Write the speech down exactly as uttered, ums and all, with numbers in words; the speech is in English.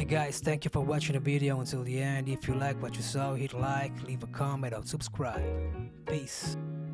Hey guys, thank you for watching the video until the end. If you like what you saw, hit like, leave a comment or subscribe. Peace.